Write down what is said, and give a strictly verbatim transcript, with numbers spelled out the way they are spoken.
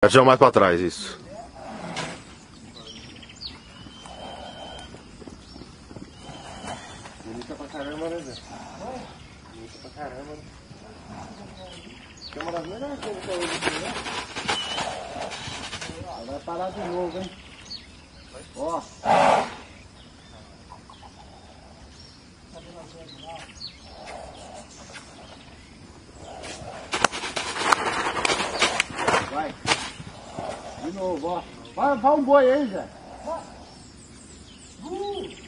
Joga mais pra trás, isso. Bonita pra caramba, né, Zé? Bonita pra caramba, né? Acho que é uma das melhores coisas que eu uso aqui, né? Vai parar de novo, hein? Ó. Vai. De novo, ó. Vai, vai um boi aí, Zé. Uh.